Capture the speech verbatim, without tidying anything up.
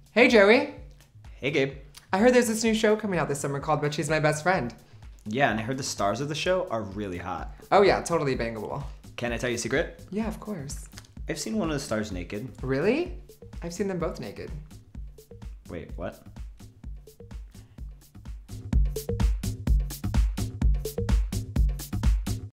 Hey, Joey. Hey, Gabe. I heard there's this new show coming out this summer called But She's My Best Friend. Yeah, and I heard the stars of the show are really hot. Oh, yeah, totally bangable. Can I tell you a secret? Yeah, of course. I've seen one of the stars naked. Really? I've seen them both naked. Wait, what?